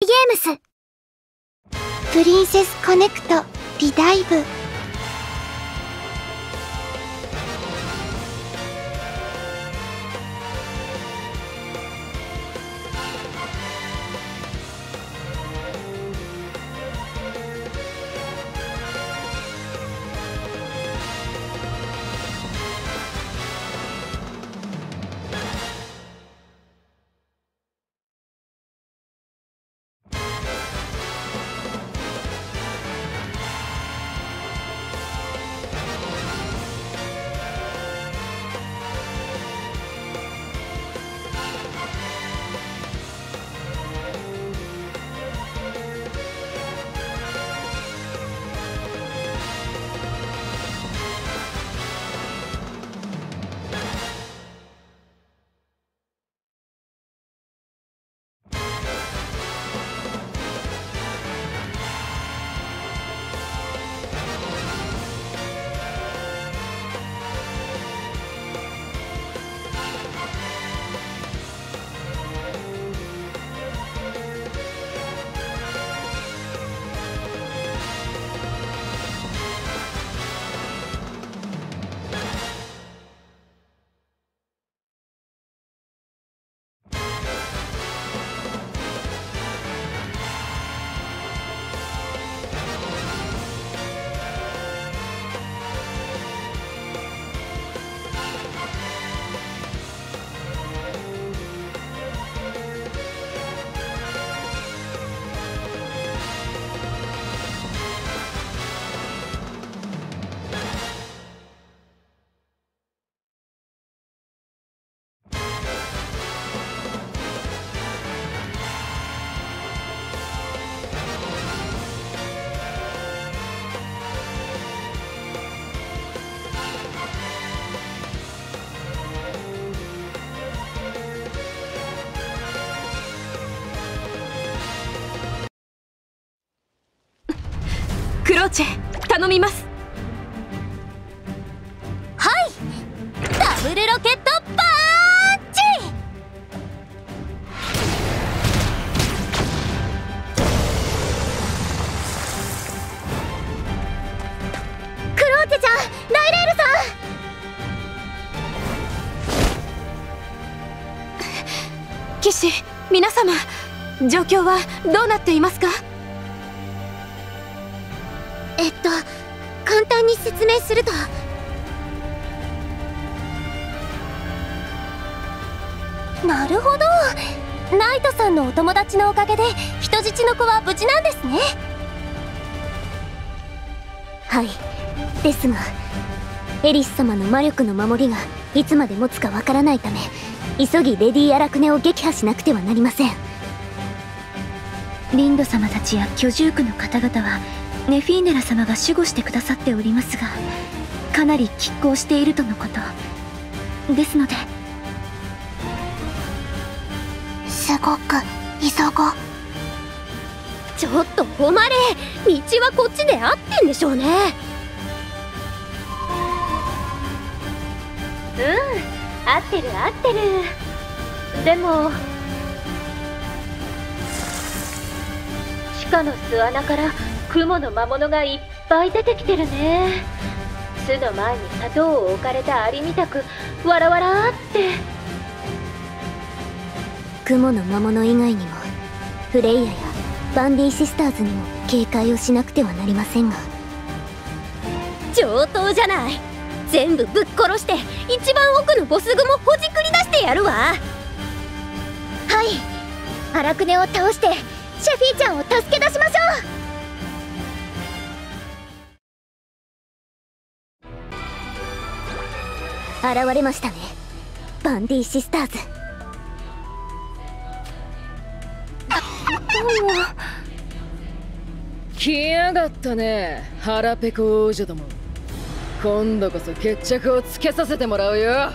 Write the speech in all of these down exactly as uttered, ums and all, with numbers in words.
ゲームスプリンセスコネクトリダイブ。 クローチェ、頼みます。 はい、ダブルロケットパンチ。クローチェちゃん、ライレールさん。 騎士皆様、状況はどうなっていますか？ えっと簡単に説明すると、なるほど、ナイトさんのお友達のおかげで人質の子は無事なんですね。はい、ですがエリス様の魔力の守りがいつまで持つかわからないため、急ぎレディ・アラクネを撃破しなくてはなりません。 リンド様たちや居住区の方々はネフィーネラ様が守護してくださっておりますが、かなり拮抗しているとのことですので、 すごく急ごう。 ちょっと誉れ、道はこっちで合ってんでしょうね。 うん、合ってる合ってる。でも地下の巣穴から雲の魔物がいっぱい出てきてるね。巣の前に砂糖を置かれたアリみたくわらわらって。 雲の魔物以外にもフレイヤやバンディシスターズにも警戒をしなくてはなりませんが。 上等じゃない。全部ぶっ殺して一番奥のボスグもほじくり出してやるわ。はい、アラクネを倒してシェフィーちゃんを助け出しましょう。現れましたね、バンディシスターズ。 どうも。 来やがったね、腹ペコ王女ども。今度こそ決着をつけさせてもらうよ。 ヤ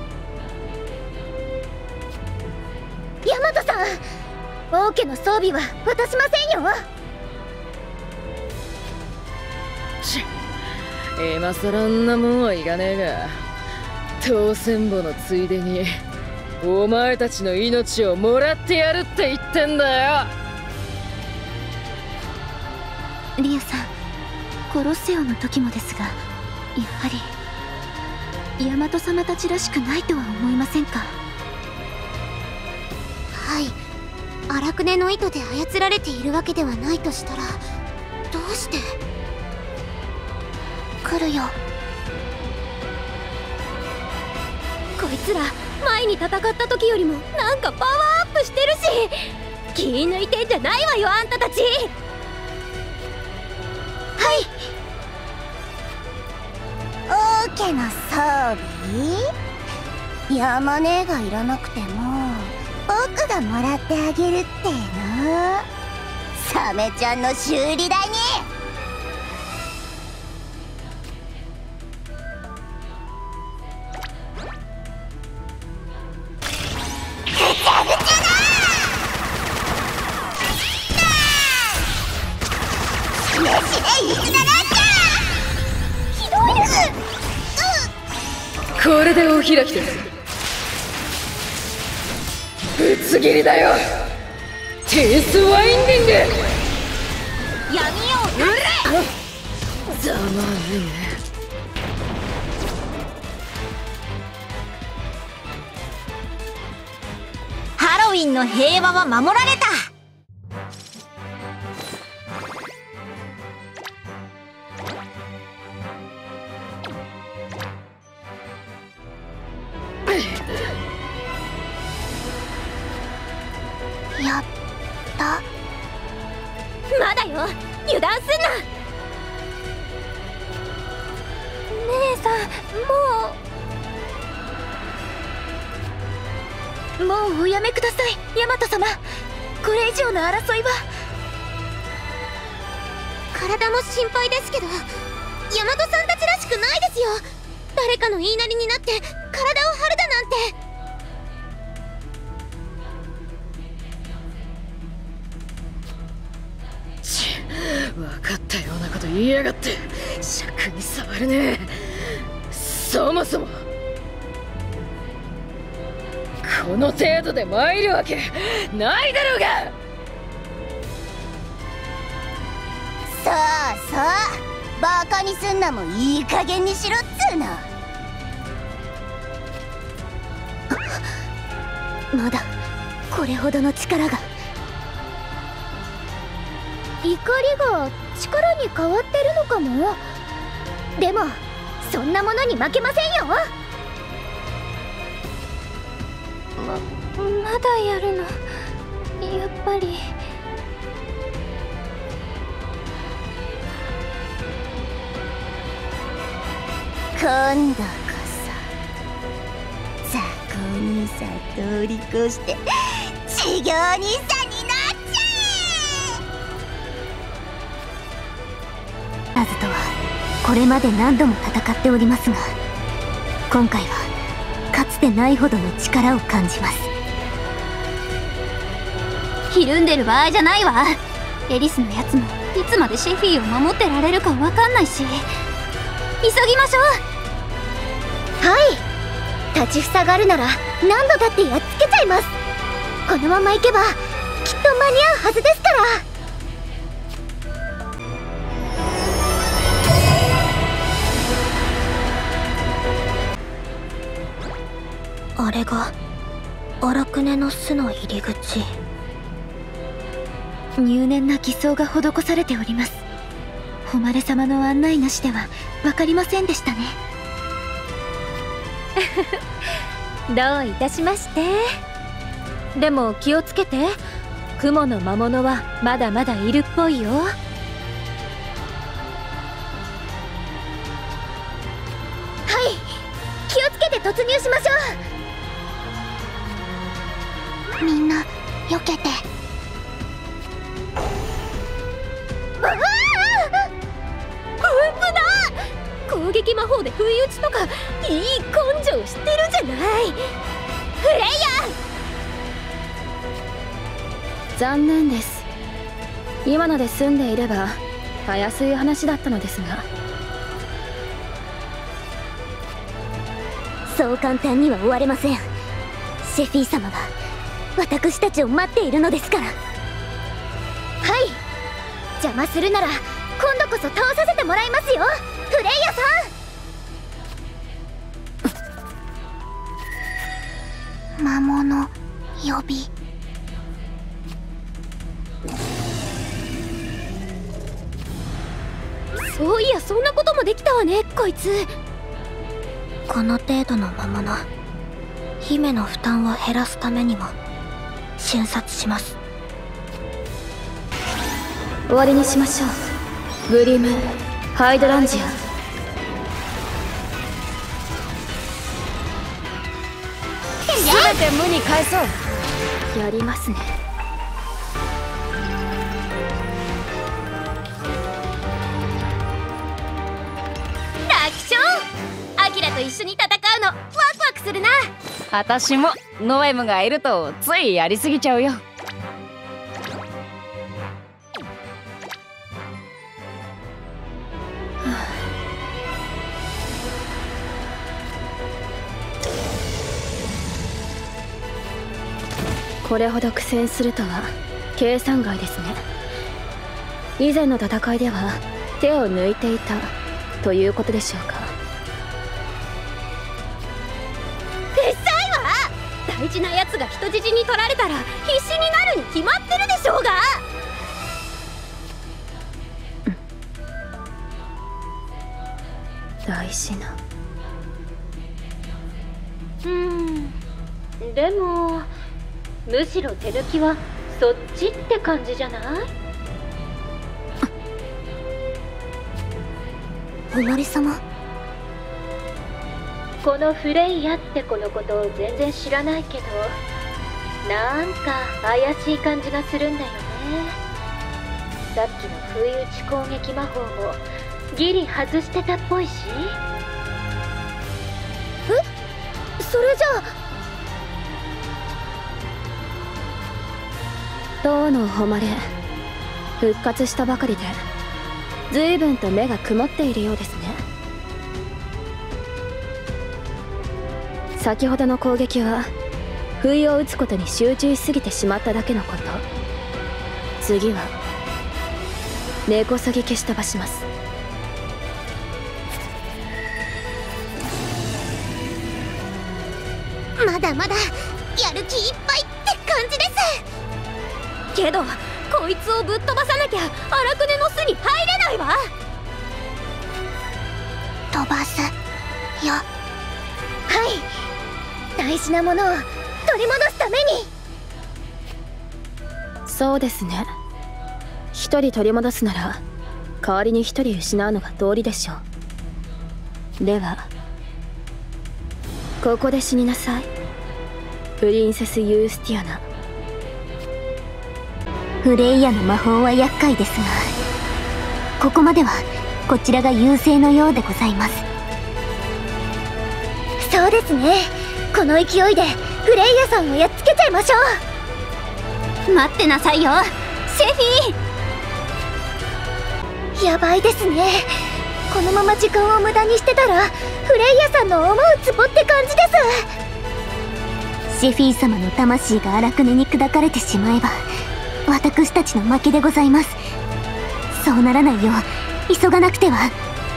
マトさん、王家の装備は渡しませんよ。 ち今さらんなもんはいらねえが、当選簿のついでにお前たちの命をもらってやるって言ってんだよ。 リアさん、コロッセオの時もですが、やはり大和様たちらしくないとは思いませんか？ はい、荒くねの糸で操られているわけではないとしたら、どうして？来るよ。 こいつら前に戦った時よりもなんかパワーアップしてるし、気抜いてんじゃないわよあんたたち。 はい。王家の装備？ヤマネがいらなくても僕がもらってあげるっての。サメちゃんの修理代に。 これでお開きです。ぶつ切りだよ。テースワインディング。 闇を塗れ。 ざまあねハロウィンの平和は守られた。 やったまだよ、油断すんな。 姉さん、もうもうおやめください、大和様。これ以上の争いは。 体も心配ですけど、大和さんたちらしくないですよ。誰かの言いなりになって体を張るだなんて。 分かったようなこと言いやがって。尺に触るね。そもそもこの程度で参るわけないだろうが。 そうそう、バカにすんなもいい加減にしろっつうの。まだこれほどの力が。怒りが力に変わってるのかも。でもそんなものに負けませんよ。 ままだやるの？やっぱり。 今度こそザコ兄さん通り越して修行兄さんになっちゃえ。ナズとはこれまで何度も戦っておりますが、今回はかつてないほどの力を感じます。 ひるんでる場合じゃないわ。エリスのやつもいつまでシェフィーを守ってられるかわかんないし、急ぎましょう。 はい、立ちふさがるなら何度だってやっつけちゃいます。このまま行けばきっと間に合うはずですから。あれが荒くねの巣の入り口。 入念な偽装が施されております。誉様の案内なしでは分かりませんでしたね。 どういたしまして。でも気をつけて、雲の魔物はまだまだいるっぽいよ。 はい、気をつけて突入しましょう。みんな避けて。 ああ、本当だ。攻撃魔法で不意打ちとかいい根性してるじゃない。フレイヤー。残念です。今ので済んでいればたやすい話だったのですが。 そう簡単には終われません。シェフィー様が私たちを待っているのですから。はい、邪魔するなら今度こそ倒させてもらいますよ、フレイヤさん。魔物呼び。 そういや、そんなこともできたわね、こいつ。 この程度の魔物、姫の負担を減らすためにも瞬殺します。 終わりにしましょう。ブリームハイドランジア。 全て無に返そう。 やりますね。 楽勝。アキラと一緒に戦うのワクワクするな。 私もノエムがいるとついやりすぎちゃうよ。 これほど苦戦するとは計算外ですね。以前の戦いでは手を抜いていたということでしょうか。 うっさいわ。大事なやつが人質に取られたら必死になるに決まってるでしょうが。 大事な。 うーん、でもむしろ手抜きはそっちって感じじゃない？ おまりさま。 このフレイヤって子のことを全然知らないけど、なんか怪しい感じがするんだよね。さっきの不意打ち攻撃魔法もギリ外してたっぽいし。 え、それじゃあ当の誉れ復活したばかりで随分と目が曇っているようですね。先ほどの攻撃は不意を打つことに集中しすぎてしまっただけのこと。次は根こそぎ消し飛ばします。 まだまだやる気いっぱいって感じです。けどこいつをぶっ飛ばさなきゃ荒くねの巣に入れないわ。 飛ばすよ。 はい、大事なものを取り戻すために。 そうですね。一人取り戻すなら代わりに一人失うのが道理でしょう。ではここで死になさい、プリンセス・ユースティアナ。 フレイヤの魔法は厄介ですが、ここまではこちらが優勢のようでございます。 そうですね。この勢いでフレイヤさんをやっつけちゃいましょう。待ってなさいよセフィー。やばいですね。このまま時間を無駄にしてたらフレイヤさんの思うツボって感じです。 シェフィー様の魂が荒くねに砕かれてしまえば私たちの負けでございます。そうならないよう急がなくては。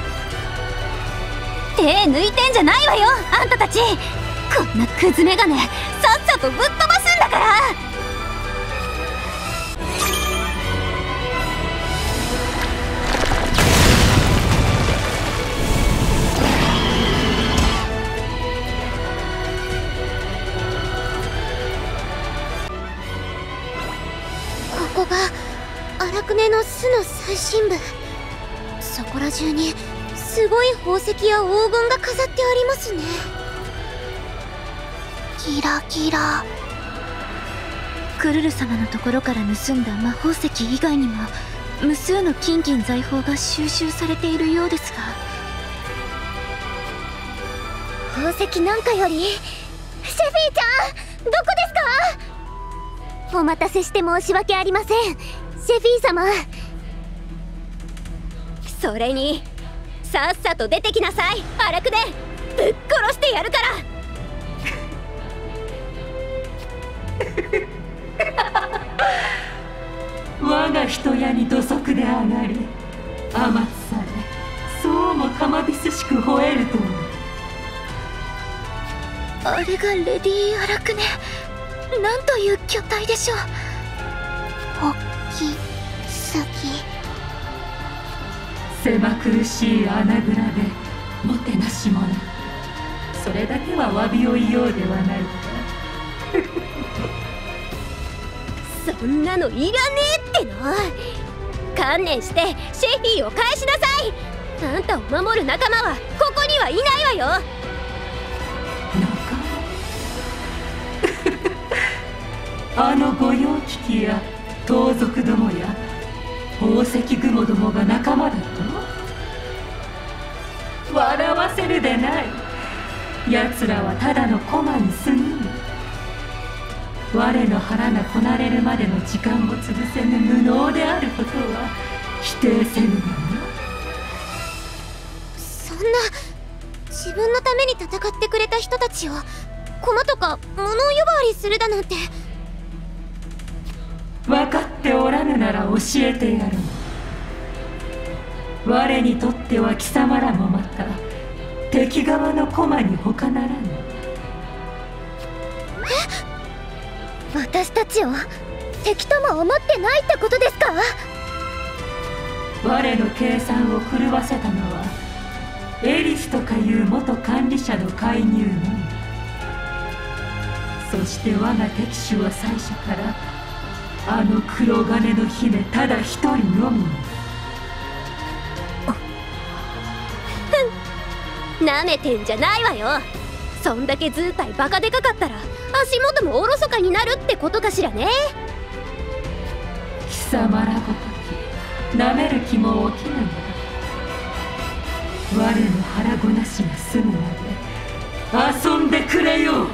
手抜いてんじゃないわよあんたたち。こんなクズメガネさっさとぶっ飛ばすんだから。ここが荒くねの巣の最深部。そこら中にすごい宝石や黄金が飾ってありますね。 キラキラ。 クルル様のところから盗んだ魔宝石以外にも無数の金銀財宝が収集されているようですが。 宝石なんかよりシェフィーちゃんどこですか？ お待たせして申し訳ありませんシェフィー様。 それにさっさと出てきなさい荒くね。ぶっ殺してやるから。 我が人やに土足で上がり天津さえそうも玉びすしく吠えるとは。 あれがレディー・アラクネ。なんという巨体でしょう。 おっきすぎ。 狭苦しい穴蔵でもてなし者、それだけは詫びを言おうではないか。 そんなのいらねえっての。観念してシェフィーを返しなさい。あんたを守る仲間はここにはいないわよ。 あの御用聞きや盗賊どもや宝石雲どもが仲間だと笑わせるでない。奴らはただの駒に過ぎぬ。我の腹がこなれるまでの時間も潰せぬ無能であることは否定せぬがな。 そんな自分のために戦ってくれた人たちを駒とか物呼ばわりするだなんて。 分かっておらぬなら教えてやろう。我にとっては貴様らもまた敵側の駒に他ならぬ。 え、私たちを敵とも思ってないってことですか？ 我の計算を狂わせたのはエリスとかいう元管理者の介入のみ。そして我が敵手は最初からあの黒金の姫ただ一人のみ。 なめてんじゃないわよ。そんだけ図体バカでかかったら足元もおろそかになるってことかしらね。 貴様らごときなめる気も起きぬのだ。我の腹ごなしが済むまで遊んでくれよう。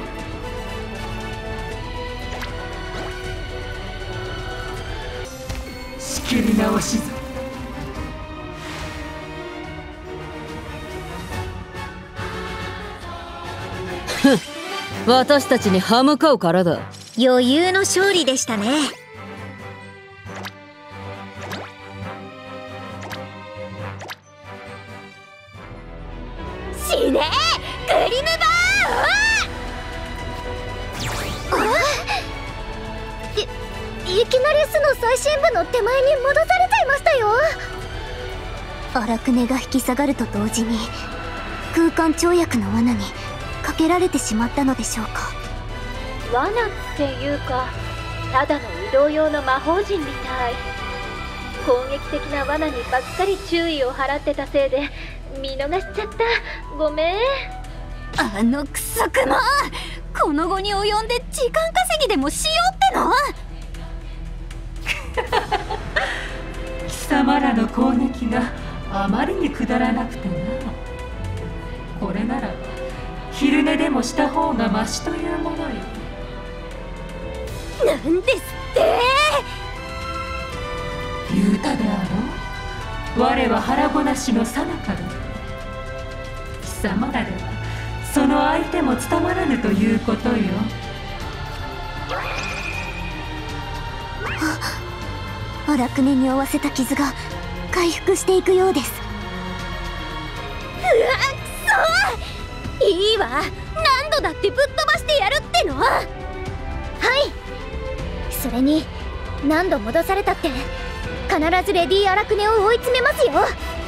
仕切り直しぞ。 私たちに歯向かうからだ。 余裕の勝利でしたね。 死ねーグリムバー。い、いきなり巣の最深部の手前に戻されちゃいましたよ。 荒くねが引き下がると同時に空間跳躍の罠にかけられてしまったのでしょうか。 罠っていうかただの移動用の魔法陣みたい。攻撃的な罠にばっかり注意を払ってたせいで見逃しちゃった。ごめん。 あのクソクマ、この後に及んで時間稼ぎでもしようっての？ 貴様らの攻撃があまりにくだらなくてな。これならば昼寝でもした方がマシというものよ。 なんですって言うたであろう。我は腹ごなしの最中だ。貴様らではその相手も務まらぬということよ。 荒くねに負わせた傷が回復していくようです。 うわっくそー。いいわ、何度だってぶっ飛ばしてやるっての。はい。それに何度戻されたって必ずレディー・アラクネを追い詰めますよ。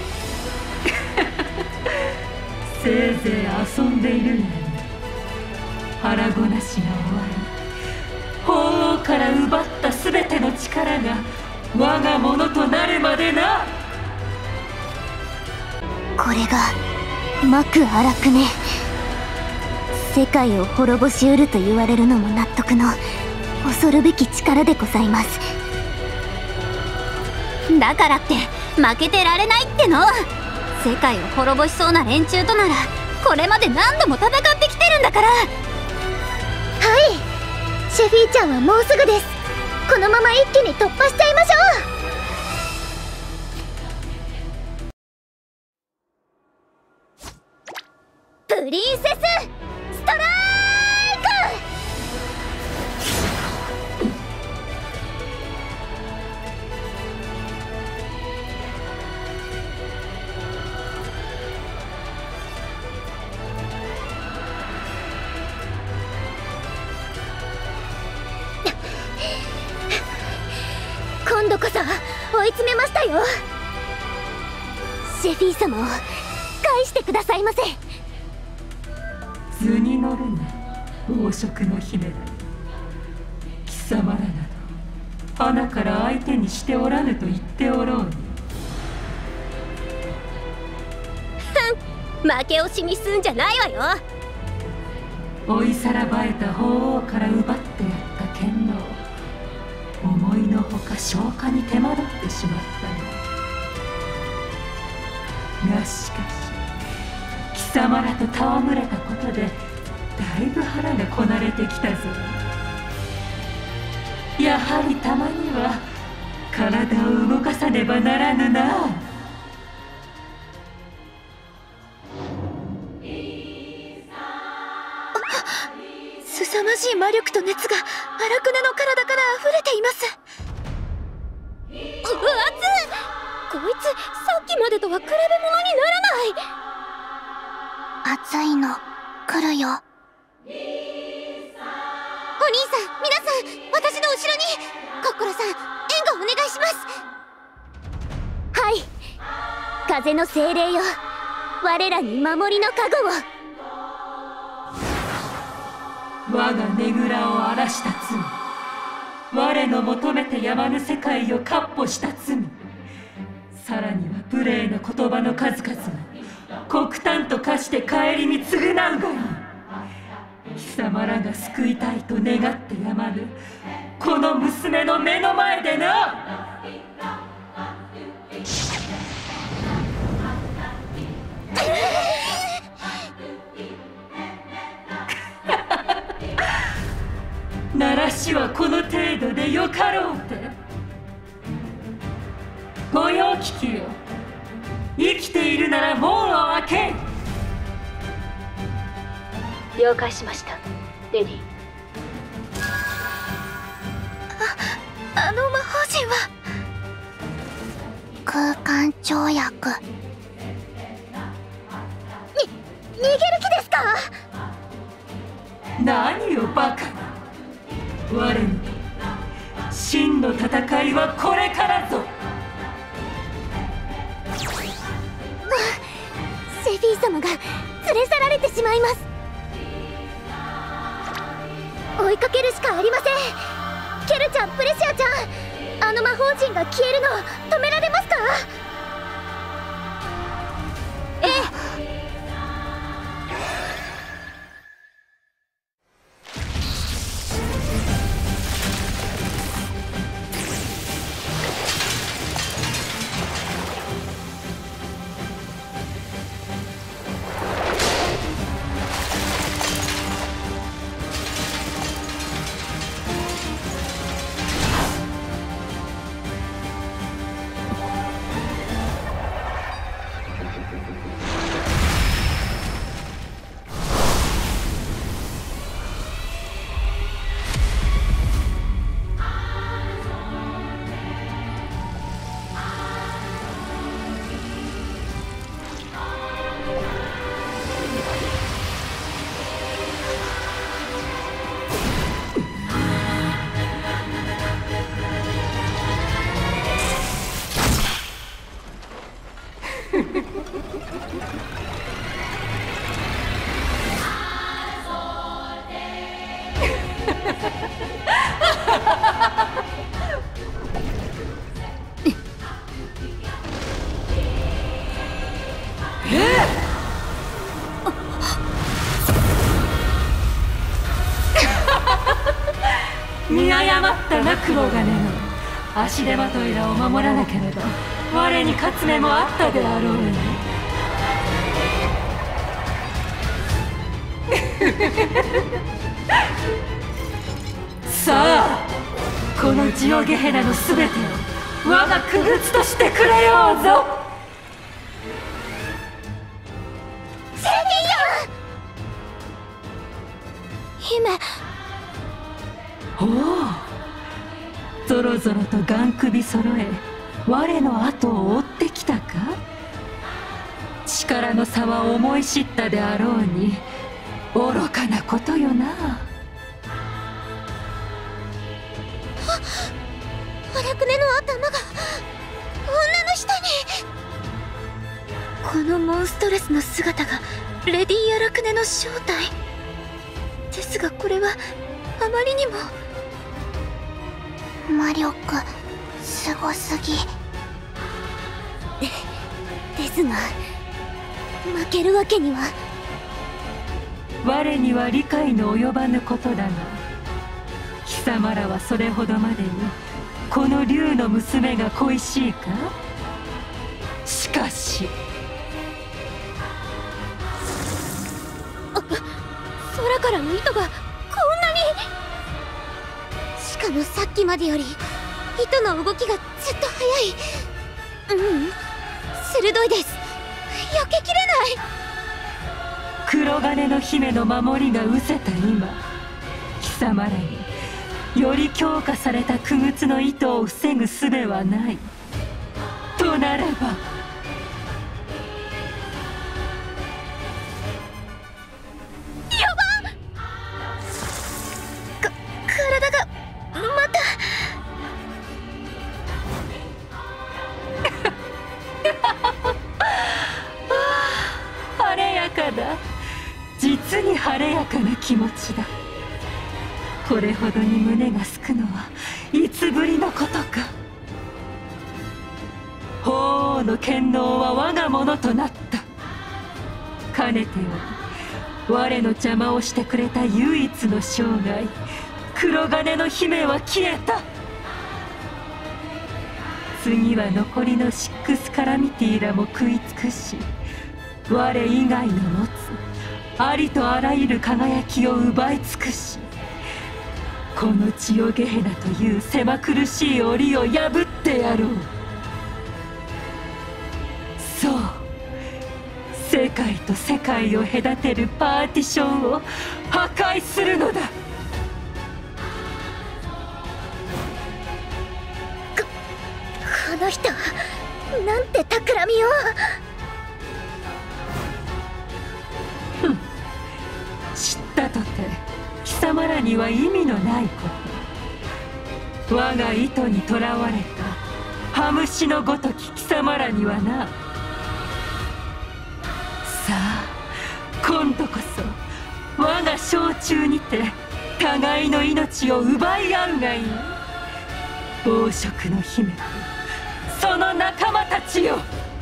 せいぜい遊んでいるのに腹ごなしが終わり、法王から奪った全ての力が我がものとなるまでな。 これがマク・アラクネ。世界を滅ぼしうると言われるのも納得の恐るべき力でございます。 だからって負けてられないっての。世界を滅ぼしそうな連中とならこれまで何度も戦ってきてるんだから。はい、 シェフィーちゃんはもうすぐです。このまま一気に突破しちゃいましょう。プリンセスストライク。 こそ追い詰めましたよ。シェフィー様を返してくださいませ。 図に乗るな、王色の姫だ。貴様らなど花から相手にしておらぬと言っておろうに。 負け惜しみすんじゃないわよ。 追いさらばえた法王から奪ってやった剣能、思いのほか消化に手間取ってしまったの。がしかし貴様らと戯れたことでだいぶ腹がこなれてきたぞ。やはりたまには体を動かさねばならぬな。 凄まじい魔力と熱が荒くねの体から溢れています。 うわっつ、こいつさっきまでとは比べ物にならない。 熱いの来るよ。お兄さん、皆さん、私の後ろにコッコロさん、援護お願いします。 はい、風の精霊よ、我らに守りの加護を。 我がねぐらを荒らした罪、我の求めてやまぬ世界を闊歩した罪、さらには無礼な言葉の数々が黒炭と化して顧み償うがいい。貴様らが救いたいと願ってやまぬこの娘の目の前でな。鳴らしはこの程度でよかろうて。御用聞きよ、生きているなら門を開け。 了解しました、レディ。 あ、あの魔法陣は空間跳躍。 に、逃げる気ですか？ 何よバカな。我に真の戦いはこれからぞ。 セフィー様が連れ去られてしまいます。追いかけるしかありません。ケルちゃん、プレシアちゃん、あの魔法陣が消えるのを止められますか？ええ。 見誤ったな、雲がねの足手まといらを守らなければ我に勝つ目もあったであろうに。さあ、このジオゲヘナのすべてを我が傀儡としてくれようぞ。 セフィー様、 おお、ぞろぞろとガン首揃え我の後を追ってきたか。力の差は思い知ったであろうに愚かなことよな。 私荒くねの頭が女の下に。 このモンストレスの姿がレディー・アラクネの正体ですが、これはあまりにも。 魔力すごすぎ。 ですが負けるわけには。 我には理解の及ばぬことだが、貴様らはそれほどまでにこの竜の娘が恋しいか。しかし空からの糸がこんなに。しかもさっきまでより糸の動きがずっと速い。うん、鋭いです。避けきれない。 黒金の姫の守りが失せた今、貴様らにより強化された傀儡の糸を防ぐ術はないとなれば、 体がまた。 晴れやかだ。実に晴れやかな気持ちだ。これほどに胸がすくのはいつぶりのことか。法皇の権能は我がものとなった。かねてより我の邪魔をしてくれた唯一の生涯、黒金の姫は消えた。次は残りのシックスカラミティらも食い尽くし、我以外の持つありとあらゆる輝きを奪い尽くし、このジオゲヘナという狭苦しい檻を破ってやろう。そう、世界と世界を隔てるパーティションを破壊するのだ。 この人なんて企みを。 ふん、知ったとて貴様らには意味のないこと。我が意図にとらわれた羽虫のごとき貴様らにはな。さあ今度こそ我が掌中にて互いの命を奪い合うがいい。暴食の姫とその仲間たちよ。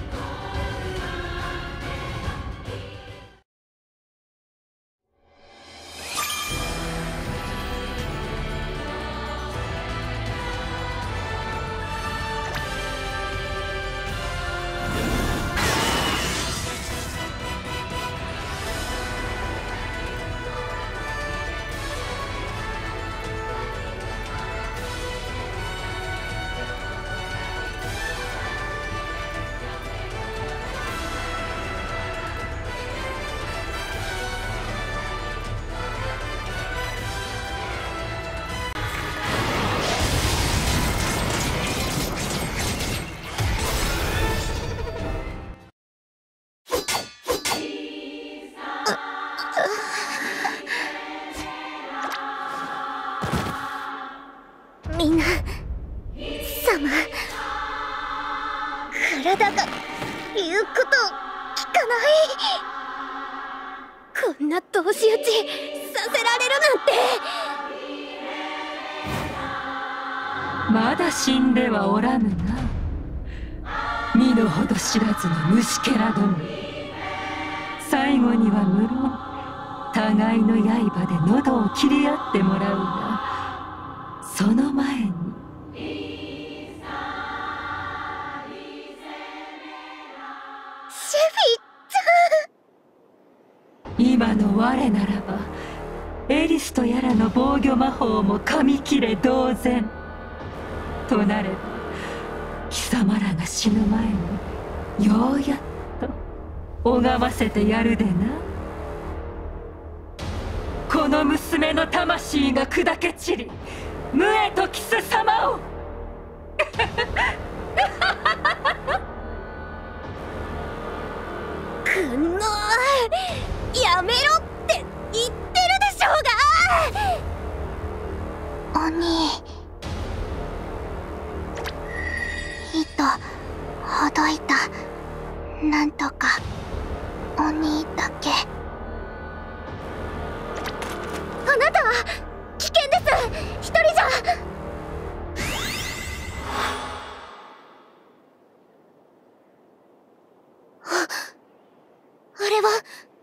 みんな様、体が言うことを聞かない。こんな同士討ちさせられるなんて。 まだ死んではおらぬな、身の程知らずの虫けらども。最後には無論互いの刃で喉を切り合ってもらうが、その前にシェフィちゃん、 今の我ならばエリスとやらの防御魔法も紙切れ同然となれば、貴様らが死ぬ前にようやっと拝ませてやるでな。この娘の魂が砕け散り無へとキス様をくんのやめろって言ってるでしょうが。 鬼、 届いた。なんとか鬼だけ。 あなたは危険です。一人じゃ。あ、あれは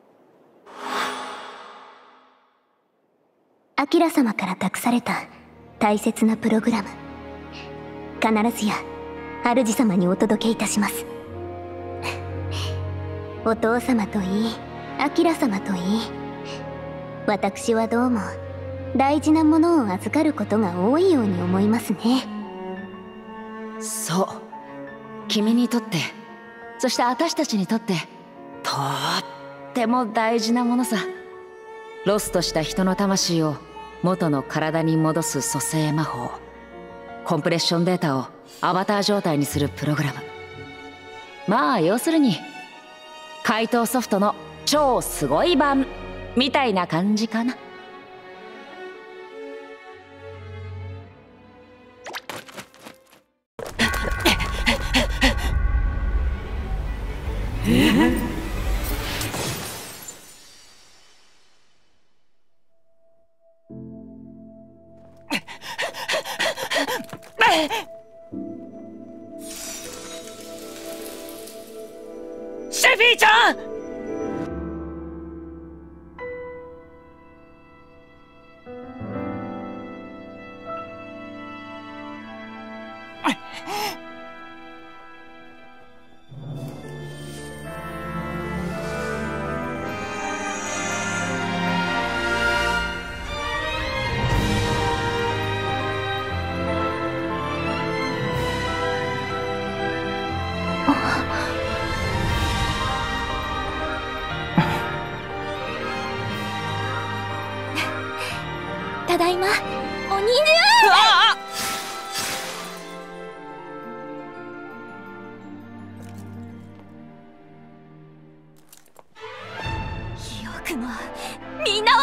アキラ様から託された大切なプログラム。必ずや主様にお届けいたします。お父様といい、アキラ様といい、私はどうも大事なものを預かることが多いように思いますね。 そう、君にとって、そして私たちにとってとっても大事なものさ。ロストした人の魂を元の体に戻す蘇生魔法、コンプレッションデータをアバター状態にするプログラム。まあ要するに怪盗ソフトの超すごい版みたいな感じかな。 シェフィーちゃん！ ただいま、鬼犬。 あよくもみんな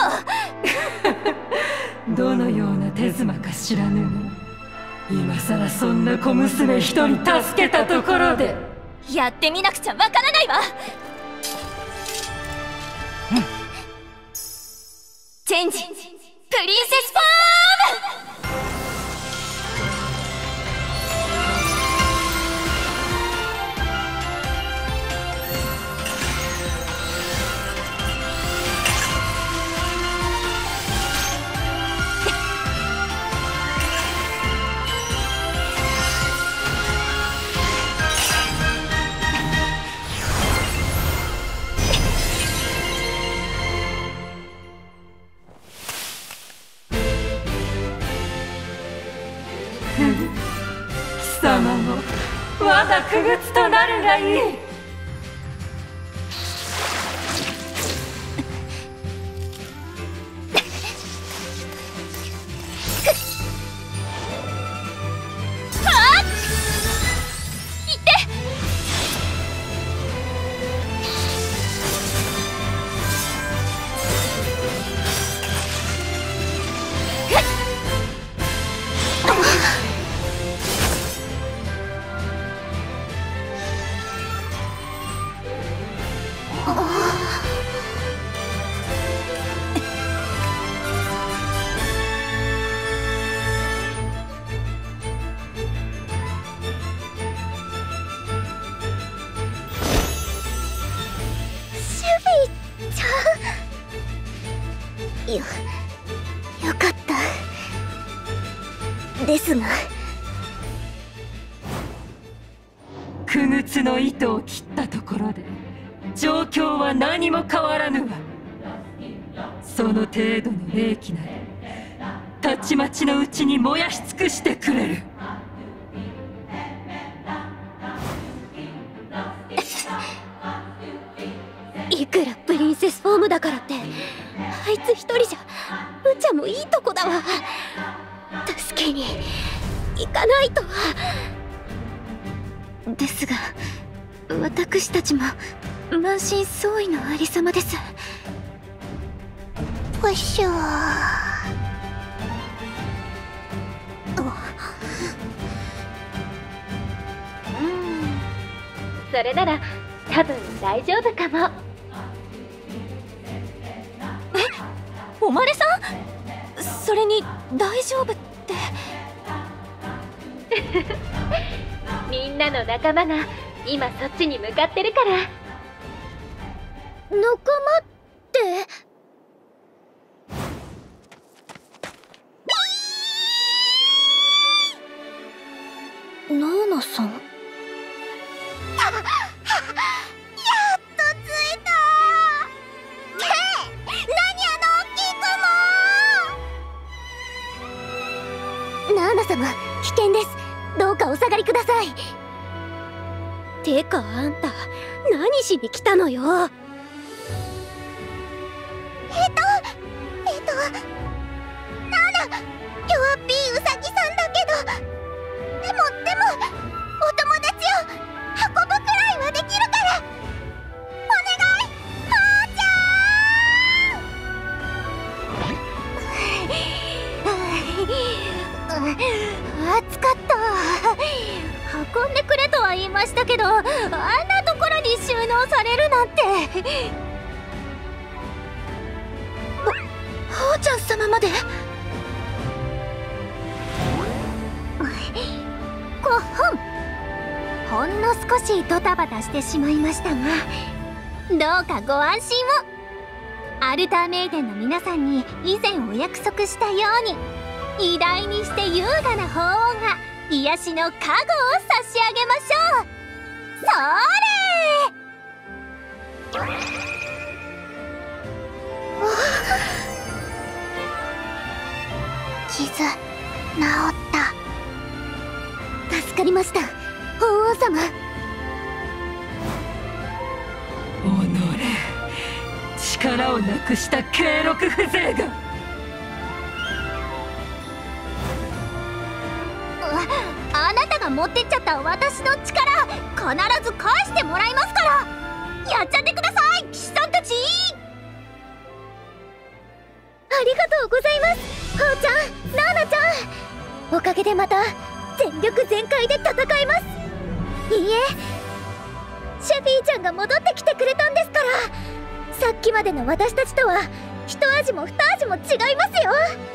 をどのような手妻か知らぬが、今さらそんな小娘一人助けたところでやってみなくちゃわからないわ。 うん、 チェンジプリンセスフォーム！ 貴様も我が傀儡となるがいい。 よ、よかった。ですが傀儡の糸を切ったところで状況は何も変わらぬわ。その程度の霊気ならたちまちのうちに燃やし尽くしてくれる。 いくらプリンセスフォームだからってあいつ一人じゃ無茶もいいとこだわ。助けに行かないと。 ですが私たちも満身創痍のありさまです。 ふっしょー。うん、 それなら多分大丈夫かも。 え、おまれさん？それに大丈夫って。 みんなの仲間が今そっちに向かってるから。 仲間ってナーナさん。 やっと着いたー。けえ、何あの大きい雲。 ナーナ様、危険です。どうかお下がりください。てかあんた何しに来たのよ。 えっとえっとナーナ、弱っぴいうさぎさんだけど、でもでもお友達を運ぶくらいはできるから、お願い、父ちゃん。暑かった。運んでくれとは言いましたけど、あんなところに収納されるなんて。 ほうちゃん様まで。 ごほんほんの少しドタバタしてしまいましたが、どうかご安心を。アルターメイデンの皆さんに以前お約束したように、偉大にして優雅な法王が癒しの加護を差し上げましょう。そーれー。傷治った。助かりました、法王様。 おのれ、力をなくした経禄風情が。 あ、あなたが持ってっちゃった私の力、必ず返してもらいますから。やっちゃってください、騎士さんたち。 ありがとうございます、ほうちゃん、ナーナちゃん。おかげでまた全力全開で戦えます。いいえ、シェフィーちゃんが戻ってきてくれたんですから。さっきまでの私たちとは一味も二味も違いますよ。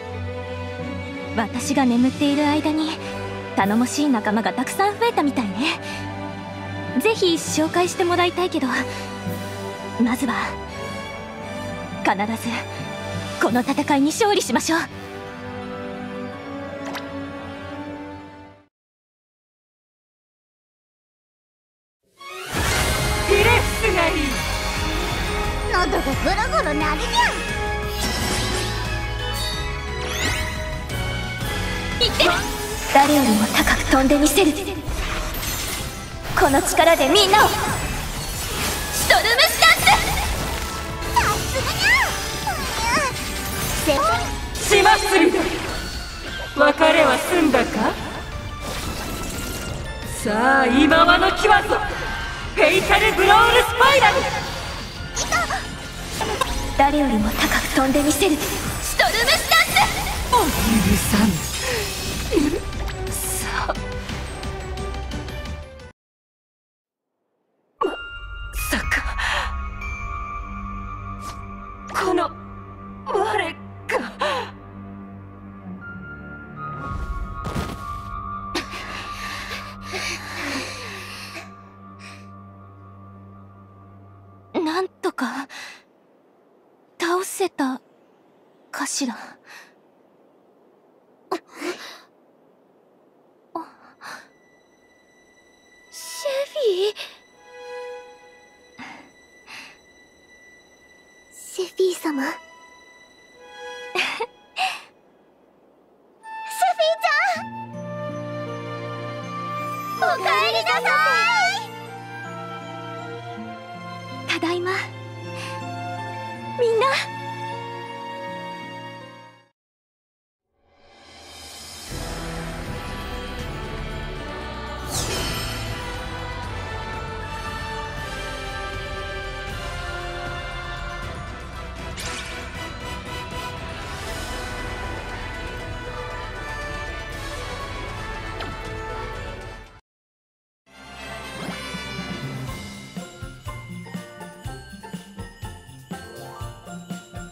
私が眠っている間に頼もしい仲間がたくさん増えたみたいね。ぜひ紹介してもらいたいけど、まずは必ずこの戦いに勝利しましょう。 フレッシュがいい。 喉がゴロゴロ鳴るにゃん。 いって誰よりも高く飛んでみせる。この力でみんなをストルムスタンさすがにゃん。 しますりだ。別れは済んだか。さあ今はの際ぞ、フェイタルブロールスパイラル。 誰よりも高く飛んでみせる。ストルムスタンス。 許さん。さあ、まさかこの我が。 なんとか倒せたかしら。 シェフィー。 シェフィー様。シェフィーちゃん、おかえりなさい。 ただいま。